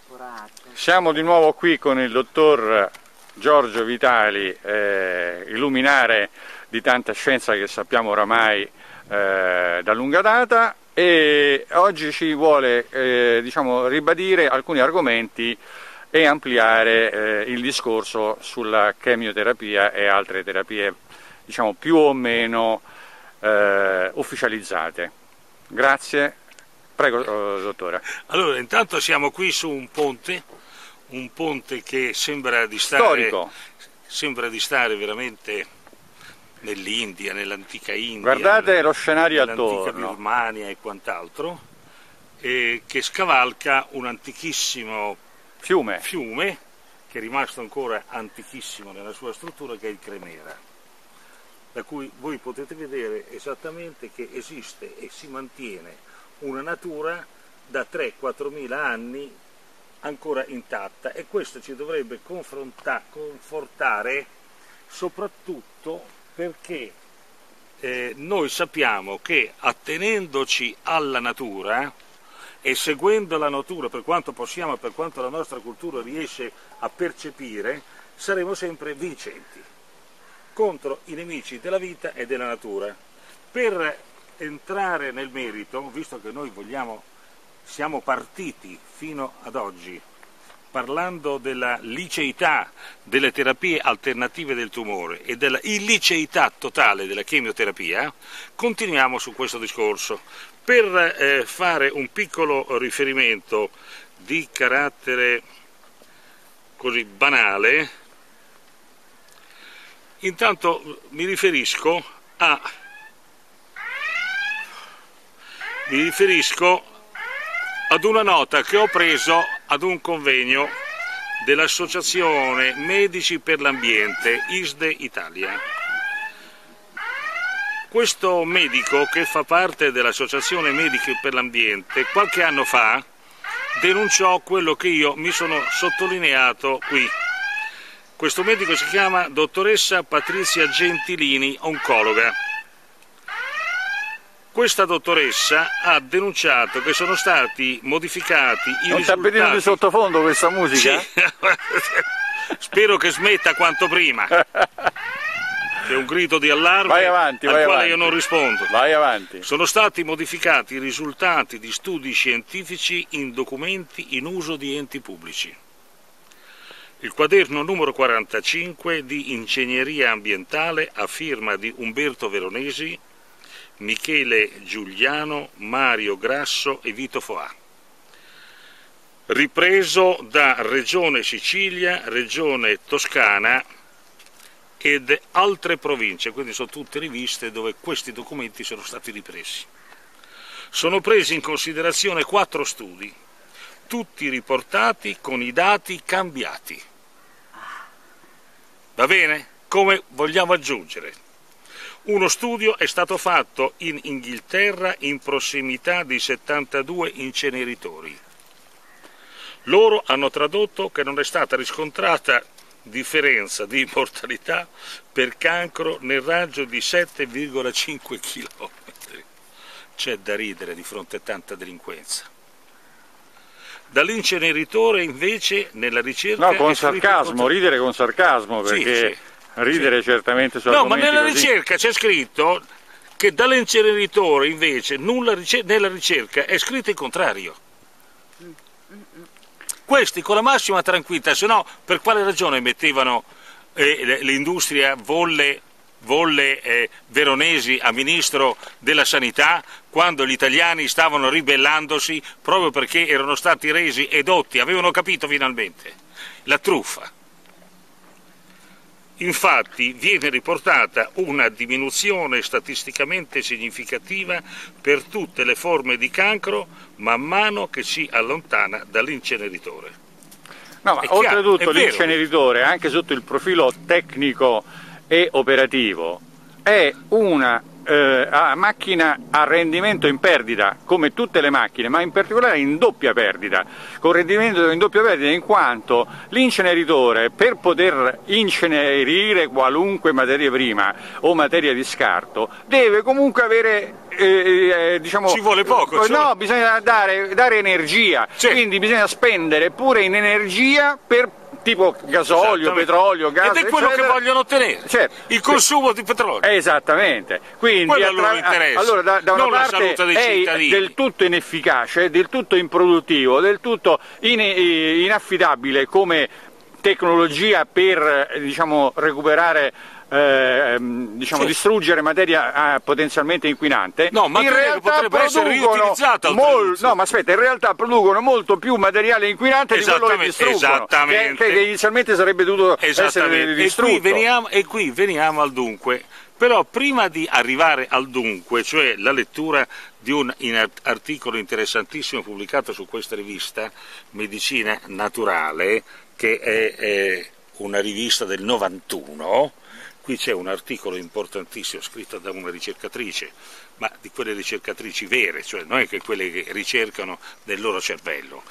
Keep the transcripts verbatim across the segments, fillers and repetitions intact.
Siamo di nuovo qui con il dottor Giorgio Vitali, eh, il luminare di tanta scienza che sappiamo oramai eh, da lunga data, e oggi ci vuole eh, diciamo, ribadire alcuni argomenti e ampliare eh, il discorso sulla chemioterapia e altre terapie diciamo, più o meno eh, ufficializzate. Grazie. Prego, dottore. Allora, intanto siamo qui su un ponte, un ponte che sembra di stare, storico. Sembra di stare veramente nell'India, nell'antica India. Guardate lo scenario attorno. Nell'antica Birmania e quant'altro, e che scavalca un antichissimo fiume. fiume, che è rimasto ancora antichissimo nella sua struttura, che è il Cremera, da cui voi potete vedere esattamente che esiste e si mantiene una natura da tre quattro mila anni ancora intatta, e questo ci dovrebbe confortare soprattutto perché eh, noi sappiamo che attenendoci alla natura e seguendo la natura per quanto possiamo, per quanto la nostra cultura riesce a percepire, saremo sempre vincenti contro i nemici della vita e della natura. Per entrare nel merito, visto che noi vogliamo, siamo partiti fino ad oggi parlando della liceità delle terapie alternative del tumore e della illiceità totale della chemioterapia, continuiamo su questo discorso per eh, fare un piccolo riferimento di carattere così banale. Intanto mi riferisco a Mi riferisco ad una nota che ho preso ad un convegno dell'Associazione Medici per l'Ambiente, I S D E Italia. Questo medico, che fa parte dell'Associazione Medici per l'Ambiente, qualche anno fa denunciò quello che io mi sono sottolineato qui. Questo medico si chiama dottoressa Patrizia Gentilini, oncologa. Questa dottoressa ha denunciato che sono stati modificati i non risultati... sta vedendo di sottofondo questa musica? Sì. Spero che smetta quanto prima. C'è un grido di allarme vai avanti, al vai quale avanti. io non rispondo. Vai avanti. Sono stati modificati i risultati di studi scientifici in documenti in uso di enti pubblici. Il quaderno numero quarantacinque di Ingegneria Ambientale a firma di Umberto Veronesi, Michele Giuliano, Mario Grasso e Vito Foà, ripreso da Regione Sicilia, Regione Toscana ed altre province, quindi sono tutte riviste dove questi documenti sono stati ripresi. Sono presi in considerazione quattro studi, tutti riportati con i dati cambiati. Va bene? Come vogliamo aggiungere? Uno studio è stato fatto in Inghilterra in prossimità di settantadue inceneritori. Loro hanno tradotto che non è stata riscontrata differenza di mortalità per cancro nel raggio di sette virgola cinque chilometri. C'è da ridere di fronte a tanta delinquenza. Dall'inceneritore invece nella ricerca... No, con sarcasmo, contro... ridere con sarcasmo, perché... Sì, sì. Ridere sì. Certamente su no, ma nella così. ricerca c'è scritto che dall'inceneritore invece nulla ricer nella ricerca è scritto il contrario. Questi con la massima tranquillità, se no per quale ragione mettevano eh, l'industria volle, volle eh, Veronesi a ministro della sanità quando gli italiani stavano ribellandosi proprio perché erano stati resi edotti, avevano capito finalmente la truffa. Infatti viene riportata una diminuzione statisticamente significativa per tutte le forme di cancro man mano che si allontana dall'inceneritore. No, ma oltretutto l'inceneritore, anche sotto il profilo tecnico e operativo, è una eh, a macchina a rendimento in perdita, come tutte le macchine, ma in particolare in doppia perdita, con rendimento in doppia perdita, in quanto l'inceneritore, per poter incenerire qualunque materia prima o materia di scarto, deve comunque avere Eh, eh, diciamo, ci vuole poco, cioè... no, bisogna dare, dare energia, sì. Quindi bisogna spendere pure in energia per tipo gasolio, petrolio, gas, ed è quello eccetera, che vogliono ottenere, certo. Il consumo di petrolio. Esattamente, quindi attra... allora da, da una non parte è del tutto inefficace, del tutto improduttivo, del tutto in, inaffidabile come tecnologia per, diciamo, recuperare Eh, diciamo, sì. distruggere materia eh, potenzialmente inquinante. No, ma in realtà potrebbe essere riutilizzata. Mol... No, ma aspetta, in realtà producono molto più materiale inquinante di quello che distruggono, che, che inizialmente sarebbe dovuto essere distrutto. E qui, veniamo, e qui veniamo al dunque. Però prima di arrivare al dunque, cioè la lettura di un articolo interessantissimo pubblicato su questa rivista, Medicina Naturale, che è, è una rivista del novantuno, qui c'è un articolo importantissimo scritto da una ricercatrice, ma di quelle ricercatrici vere, cioè non è che quelle che ricercano nel loro cervello.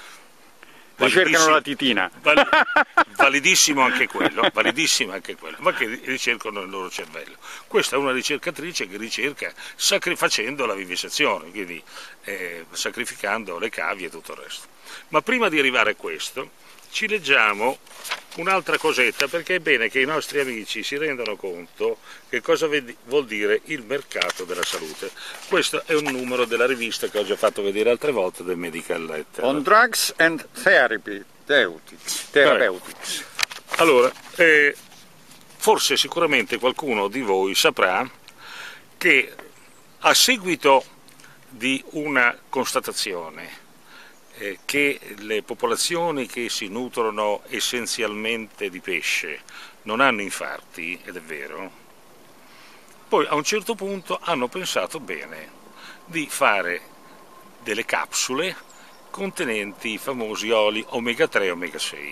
Ricercano la titina. Val, validissimo anche quello, validissimo anche quello, ma che ricercano nel loro cervello. Questa è una ricercatrice che ricerca facendo la vivisezione, quindi eh, sacrificando le cavie e tutto il resto. Ma prima di arrivare a questo, ci leggiamo un'altra cosetta, perché è bene che i nostri amici si rendano conto che cosa vuol dire il mercato della salute. Questo è un numero della rivista che ho già fatto vedere altre volte, del Medical Letter. On Drugs and Therapy, Therapeutics. Therapeutics. Allora, eh, forse sicuramente qualcuno di voi saprà che a seguito di una constatazione eh, che le popolazioni che si nutrono essenzialmente di pesce non hanno infarti, ed è vero, poi a un certo punto hanno pensato bene di fare delle capsule contenenti i famosi oli omega tre e omega sei.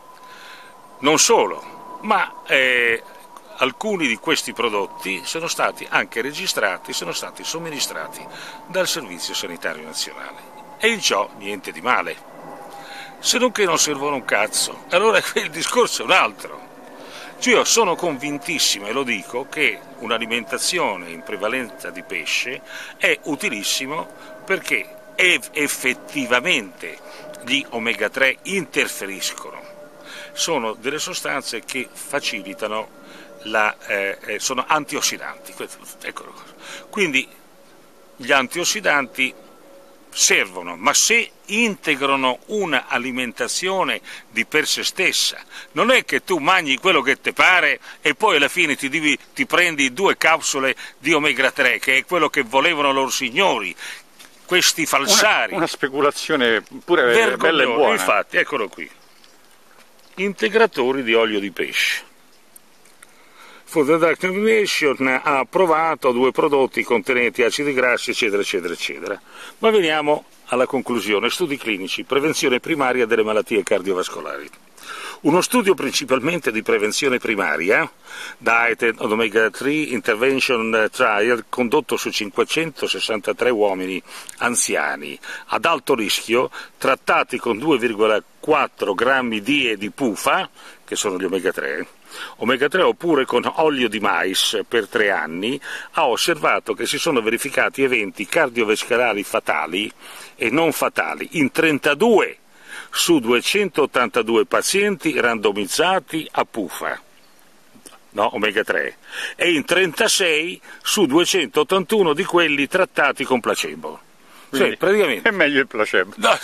Non solo, ma eh, alcuni di questi prodotti sono stati anche registrati, sono stati somministrati dal Servizio Sanitario Nazionale. E in ciò niente di male, se non che non servono un cazzo. Allora il discorso è un altro. Cioè, io sono convintissimo, e lo dico, che un'alimentazione in prevalenza di pesce è utilissimo perché effettivamente gli omega tre interferiscono. Sono delle sostanze che facilitano, la, eh, sono antiossidanti. Eccolo. Quindi gli antiossidanti servono, ma se integrano una alimentazione di per sé stessa. Non è che tu mangi quello che ti pare e poi alla fine ti, divi, ti prendi due capsule di omega tre, che è quello che volevano loro signori, questi falsari. Una, una speculazione pure vergognosa. Bella e buona. Infatti, eccolo qui. Integratori di olio di pesce. Food and Drug Administration ha approvato due prodotti contenenti acidi grassi, eccetera, eccetera, eccetera. Ma veniamo alla conclusione. Studi clinici, prevenzione primaria delle malattie cardiovascolari. Uno studio principalmente di prevenzione primaria, Diet and Omega tre Intervention Trial, condotto su cinquecentosessantatré uomini anziani ad alto rischio, trattati con due virgola quattro grammi die di pufa, che sono gli omega tre, omega tre oppure con olio di mais per tre anni, ha osservato che si sono verificati eventi cardiovascolari fatali e non fatali in trentadue su duecentottantadue pazienti randomizzati a pufa, no, omega tre, e in trentasei su duecentottantuno di quelli trattati con placebo. Quindi, cioè, praticamente... è meglio il placebo. No,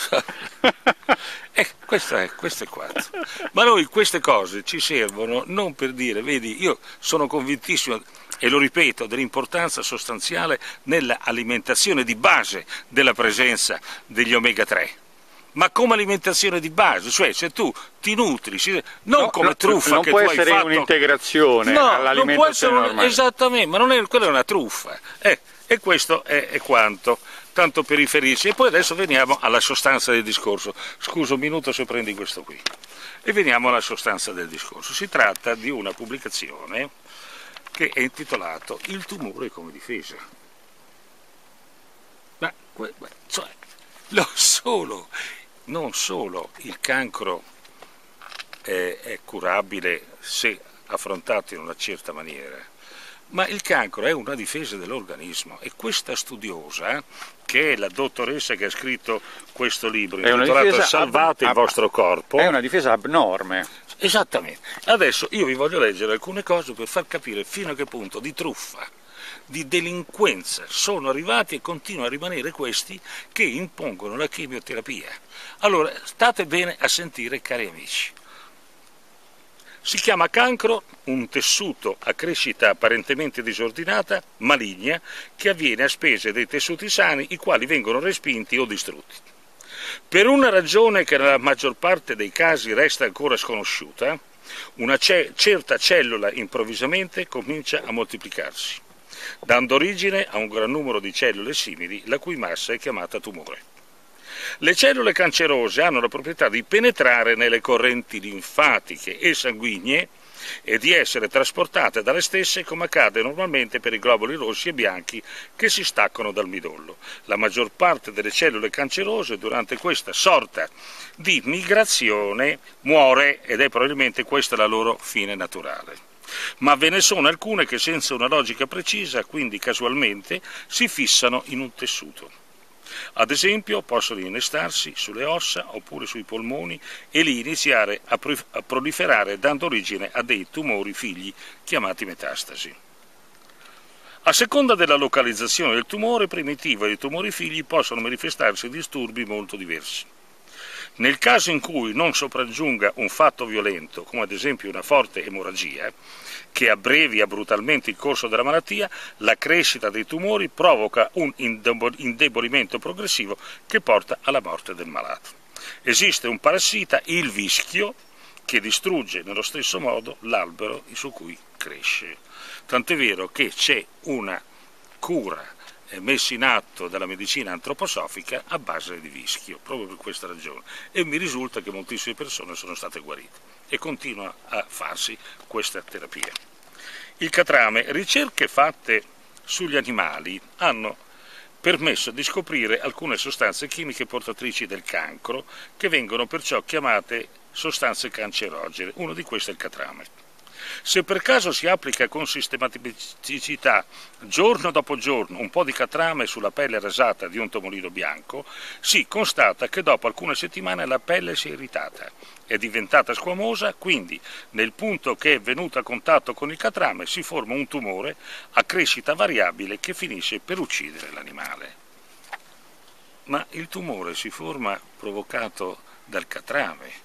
eh, questo è, questo è quanto. Ma noi queste cose ci servono non per dire, vedi, io sono convintissimo, e lo ripeto, dell'importanza sostanziale nell'alimentazione di base della presenza degli omega tre. Ma come alimentazione di base, cioè se tu ti nutri, non no, come no, truffa non che può tu hai fatto... essere un'integrazione no, all'alimentazione un... normale. Esattamente, ma non è, quella è una truffa. Eh, e questo è, è quanto, tanto per riferirsi. E poi adesso veniamo alla sostanza del discorso. Scusa un minuto se prendi questo qui. E veniamo alla sostanza del discorso. Si tratta di una pubblicazione che è intitolato Il tumore come difesa. Ma cioè, lo solo, non solo il cancro è, è curabile se affrontato in una certa maniera, ma il cancro è una difesa dell'organismo, e questa studiosa, che è la dottoressa che ha scritto questo libro intitolato Salvate il vostro corpo, è una difesa abnorme. Esattamente. Adesso io vi voglio leggere alcune cose per far capire fino a che punto di truffa, di delinquenza sono arrivati e continuano a rimanere questi che impongono la chemioterapia. Allora, state bene a sentire, cari amici. Si chiama cancro un tessuto a crescita apparentemente disordinata, maligna, che avviene a spese dei tessuti sani, i quali vengono respinti o distrutti. Per una ragione che nella maggior parte dei casi resta ancora sconosciuta, una ce- certa cellula improvvisamente comincia a moltiplicarsi, dando origine a un gran numero di cellule simili, la cui massa è chiamata tumore. Le cellule cancerose hanno la proprietà di penetrare nelle correnti linfatiche e sanguigne e di essere trasportate dalle stesse, come accade normalmente per i globuli rossi e bianchi che si staccano dal midollo. La maggior parte delle cellule cancerose durante questa sorta di migrazione muore, ed è probabilmente questa la loro fine naturale. Ma ve ne sono alcune che senza una logica precisa, quindi casualmente, si fissano in un tessuto. Ad esempio possono innestarsi sulle ossa oppure sui polmoni e lì iniziare a, a proliferare, dando origine a dei tumori figli chiamati metastasi. A seconda della localizzazione del tumore primitivo e dei tumori figli possono manifestarsi disturbi molto diversi. Nel caso in cui non sopraggiunga un fatto violento, come ad esempio una forte emorragia, che abbrevia brutalmente il corso della malattia, la crescita dei tumori provoca un indebolimento progressivo che porta alla morte del malato. Esiste un parassita, il vischio, che distrugge nello stesso modo l'albero su cui cresce. Tant'è vero che c'è una cura messa in atto dalla medicina antroposofica a base di vischio, proprio per questa ragione, e mi risulta che moltissime persone sono state guarite e continua a farsi questa terapia. Il catrame, ricerche fatte sugli animali hanno permesso di scoprire alcune sostanze chimiche portatrici del cancro, che vengono perciò chiamate sostanze cancerogene. Uno di queste è il catrame. Se per caso si applica con sistematicità, giorno dopo giorno, un po' di catrame sulla pelle rasata di un tumorino bianco, si constata che dopo alcune settimane la pelle si è irritata, è diventata squamosa, quindi nel punto che è venuta a contatto con il catrame si forma un tumore a crescita variabile che finisce per uccidere l'animale. Ma il tumore si forma provocato dal catrame.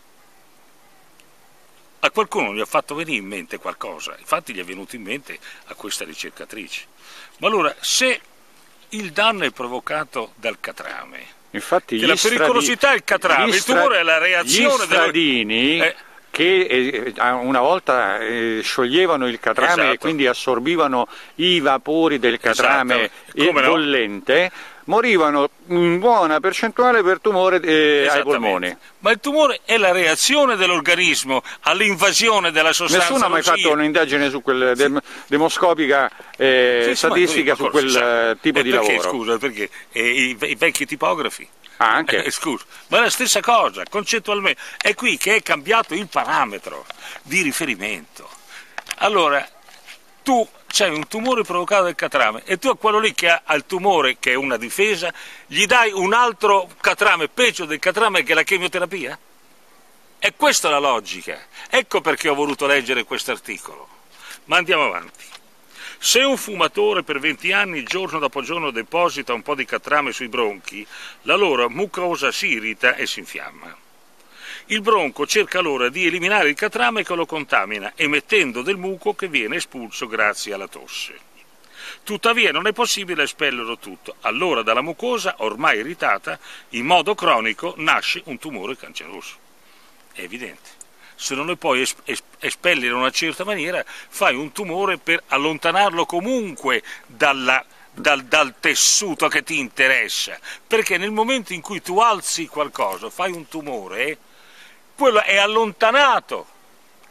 A qualcuno gli ha fatto venire in mente qualcosa, infatti gli è venuto in mente a questa ricercatrice. Ma allora, se il danno è provocato dal catrame, infatti che la pericolosità è il catrame, il tumore è la reazione gli stradini del... eh, che una volta eh, scioglievano il catrame, esatto, e quindi assorbivano i vapori del catrame, esatto, bollente, no? Morivano in buona percentuale per tumore eh, ai polmoni. Ma il tumore è la reazione dell'organismo all'invasione della sostanza Nessuno ha mai nociva. fatto un'indagine su quel, dem, demoscopica eh, sì, statistica su quel sa. tipo e di perché, lavoro. Scusa, perché eh, i, i vecchi tipografi? Ah, anche. Eh, scusa, ma è la stessa cosa, concettualmente. È qui che è cambiato il parametro di riferimento. Allora, tu c'hai un tumore provocato dal catrame e tu a quello lì che ha il tumore, che è una difesa, gli dai un altro catrame peggio del catrame che è la chemioterapia? È questa la logica. Ecco perché ho voluto leggere questo articolo. Ma andiamo avanti. Se un fumatore per venti anni giorno dopo giorno deposita un po' di catrame sui bronchi, la loro mucosa si irrita e si infiamma. Il bronco cerca allora di eliminare il catrame che lo contamina, emettendo del muco che viene espulso grazie alla tosse. Tuttavia non è possibile espellerlo tutto, allora dalla mucosa, ormai irritata, in modo cronico nasce un tumore canceroso. È evidente. Se non lo puoi espellere in una certa maniera, fai un tumore per allontanarlo comunque dalla, dal, dal tessuto che ti interessa, perché nel momento in cui tu alzi qualcosa, fai un tumore, quello è allontanato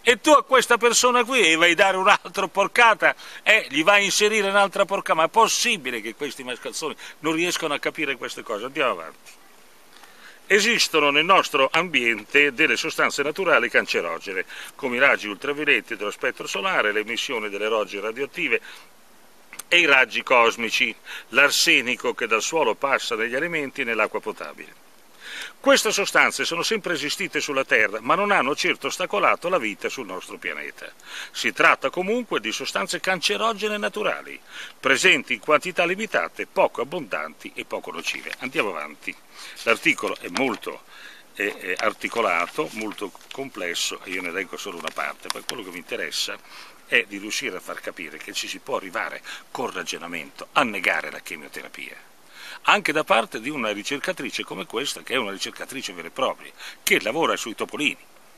E tu a questa persona qui gli vai a dare un'altra porcata e gli vai a inserire un'altra porcata, ma è possibile che questi mascalzoni non riescano a capire queste cose? Andiamo avanti. Esistono nel nostro ambiente delle sostanze naturali cancerogene, come i raggi ultravioletti dello spettro solare, le emissioni delle rogge radioattive e i raggi cosmici, l'arsenico che dal suolo passa negli alimenti e nell'acqua potabile. Queste sostanze sono sempre esistite sulla Terra, ma non hanno certo ostacolato la vita sul nostro pianeta. Si tratta comunque di sostanze cancerogene naturali, presenti in quantità limitate, poco abbondanti e poco nocive. Andiamo avanti. L'articolo è molto è, è articolato, molto complesso, e io ne leggo solo una parte, perché quello che mi interessa è di riuscire a far capire che ci si può arrivare col ragionamento a negare la chemioterapia. Anche da parte di una ricercatrice come questa, che è una ricercatrice vera e propria, che lavora sui topolini.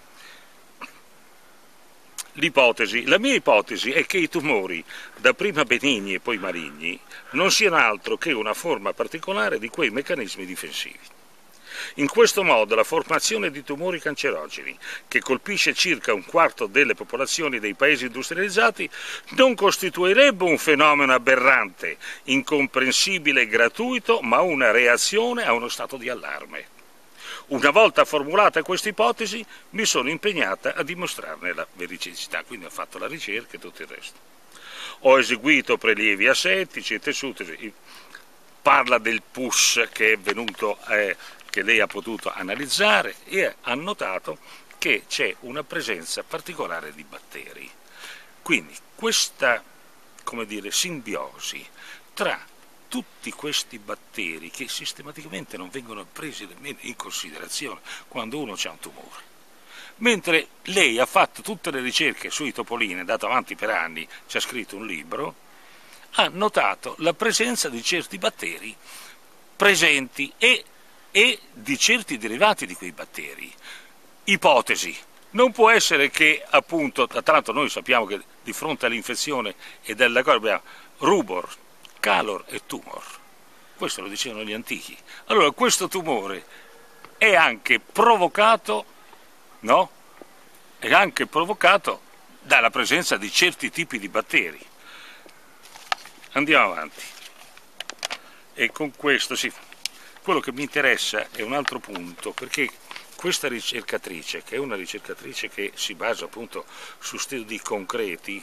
L'ipotesi, la mia ipotesi è che i tumori, da prima benigni e poi maligni, non siano altro che una forma particolare di quei meccanismi difensivi. In questo modo la formazione di tumori cancerogeni, che colpisce circa un quarto delle popolazioni dei paesi industrializzati, non costituirebbe un fenomeno aberrante, incomprensibile e gratuito, ma una reazione a uno stato di allarme. Una volta formulata questa ipotesi, mi sono impegnata a dimostrarne la veridicità, quindi ho fatto la ricerca e tutto il resto. Ho eseguito prelievi asettici e tessuti, parla del pus che è venuto... Eh, che lei ha potuto analizzare e ha notato che c'è una presenza particolare di batteri. Quindi questa, come dire, simbiosi tra tutti questi batteri che sistematicamente non vengono presi nemmeno in considerazione quando uno ha un tumore. Mentre lei ha fatto tutte le ricerche sui topolini, è andato avanti per anni, ci ha scritto un libro, ha notato la presenza di certi batteri presenti e e di certi derivati di quei batteri. Ipotesi. Non può essere che, appunto, tra l'altro noi sappiamo che di fronte all'infezione e della cosa abbiamo rubor, calor e tumor. Questo lo dicevano gli antichi. Allora, questo tumore è anche provocato, no? È anche provocato dalla presenza di certi tipi di batteri. Andiamo avanti. E con questo si... Quello che mi interessa è un altro punto, perché questa ricercatrice, che è una ricercatrice che si basa appunto su studi concreti,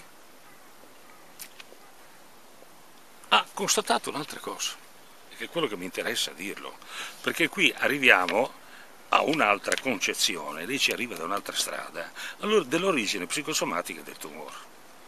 ha constatato un'altra cosa, che è quello che mi interessa dirlo, perché qui arriviamo a un'altra concezione, lei ci arriva da un'altra strada, allora dell'origine psicosomatica del tumore.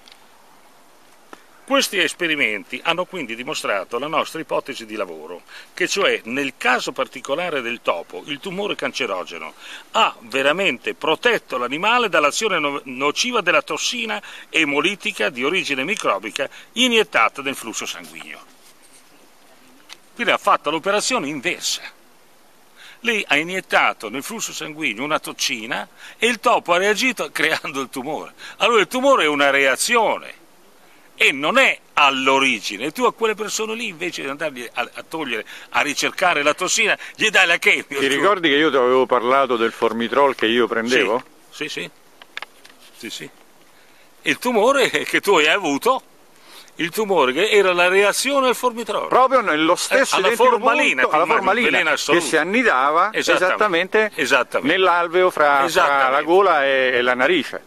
Questi esperimenti hanno quindi dimostrato la nostra ipotesi di lavoro, che cioè nel caso particolare del topo il tumore cancerogeno ha veramente protetto l'animale dall'azione no- nociva della tossina emolitica di origine microbica iniettata nel flusso sanguigno. Quindi ha fatto l'operazione inversa. Lei ha iniettato nel flusso sanguigno una tossina e il topo ha reagito creando il tumore. Allora il tumore è una reazione e non è all'origine. Tu a quelle persone lì, invece di andargli a, a togliere, a ricercare la tossina, gli dai la chemio. Ti ricordi che io ti avevo parlato del formitrol che io prendevo? Sì, sì, sì, sì, sì. Il tumore che tu hai avuto, il tumore che era la reazione al formitrol. Proprio nello stesso eh, alla formalina, punto, alla formalina che si annidava esattamente, esattamente nell'alveo fra, fra la gola e, e la narice.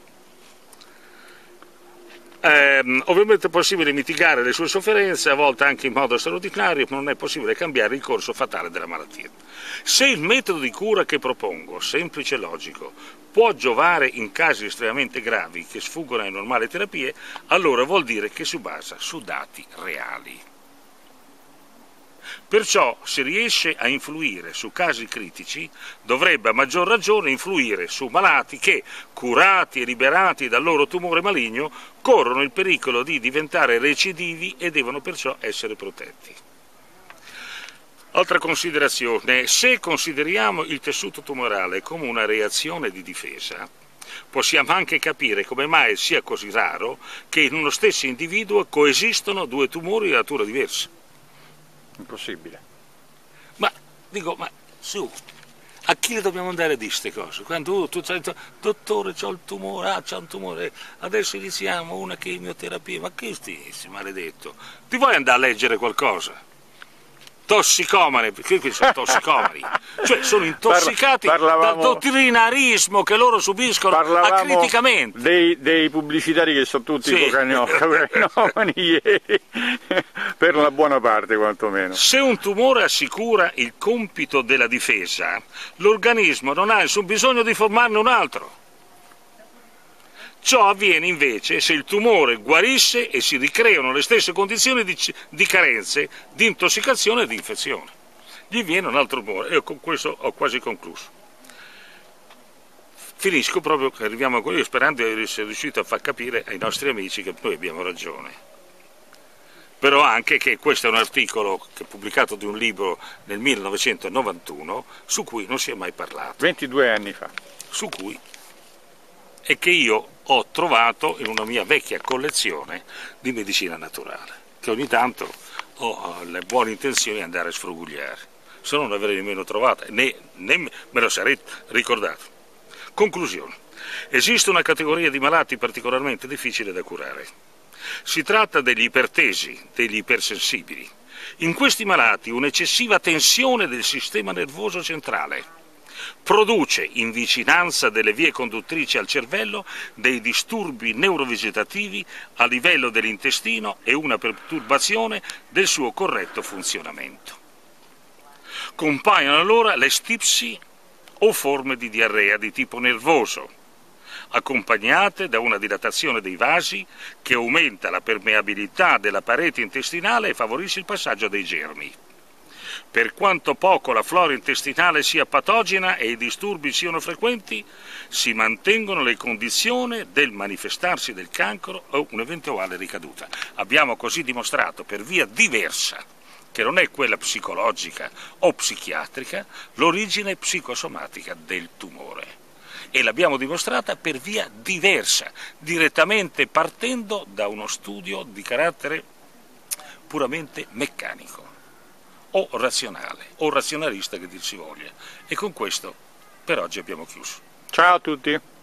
Eh, ovviamente è possibile mitigare le sue sofferenze, a volte anche in modo straordinario, ma non è possibile cambiare il corso fatale della malattia. Se il metodo di cura che propongo, semplice e logico, può giovare in casi estremamente gravi che sfuggono alle normali terapie, allora vuol dire che si basa su dati reali. Perciò, se riesce a influire su casi critici, dovrebbe a maggior ragione influire su malati che, curati e liberati dal loro tumore maligno, corrono il pericolo di diventare recidivi e devono perciò essere protetti. Altra considerazione: se consideriamo il tessuto tumorale come una reazione di difesa, possiamo anche capire come mai sia così raro che in uno stesso individuo coesistono due tumori di natura diversa. Impossibile. Ma, dico, ma su, A chi le dobbiamo andare di queste cose? Quando tu hai detto, dottore, c'ho il tumore, ah, c'ho un tumore, adesso iniziamo una chemioterapia, ma che stessi, maledetto? Ti vuoi andare a leggere qualcosa? Tossicomani, perché qui sono tossicomani, cioè sono intossicati Parla, dal dottrinarismo che loro subiscono acriticamente. Dei, dei pubblicitari che sono tutti sì. cocainomani ieri, per una buona parte quantomeno. Se un tumore assicura il compito della difesa, l'organismo non ha nessun bisogno di formarne un altro. Ciò avviene invece se il tumore guarisce e si ricreano le stesse condizioni di, di carenze, di intossicazione e di infezione. Gli viene un altro tumore e con questo ho quasi concluso. Finisco proprio che arriviamo a quello sperando di essere riuscito a far capire ai nostri amici che noi abbiamo ragione. Però anche che questo è un articolo che è pubblicato di un libro nel millenovecentonovantuno su cui non si è mai parlato. ventidue anni fa. Su cui e che io ho trovato in una mia vecchia collezione di medicina naturale, che ogni tanto ho le buone intenzioni di andare a sfrugugliare, se non l'avrei nemmeno trovata, né, né me lo sarei ricordato. Conclusione. Esiste una categoria di malati particolarmente difficile da curare. Si tratta degli ipertesi, degli ipersensibili. In questi malati un'eccessiva tensione del sistema nervoso centrale produce, in vicinanza delle vie conduttrici al cervello, dei disturbi neurovegetativi a livello dell'intestino e una perturbazione del suo corretto funzionamento. Compaiono allora le stipsi o forme di diarrea di tipo nervoso, accompagnate da una dilatazione dei vasi che aumenta la permeabilità della parete intestinale e favorisce il passaggio dei germi. Per quanto poco la flora intestinale sia patogena e i disturbi siano frequenti, si mantengono le condizioni del manifestarsi del cancro o un'eventuale ricaduta. Abbiamo così dimostrato per via diversa, che non è quella psicologica o psichiatrica, l'origine psicosomatica del tumore. E l'abbiamo dimostrata per via diversa, direttamente partendo da uno studio di carattere puramente meccanico, o razionale, o razionalista che dir si voglia. E con questo per oggi abbiamo chiuso. Ciao a tutti!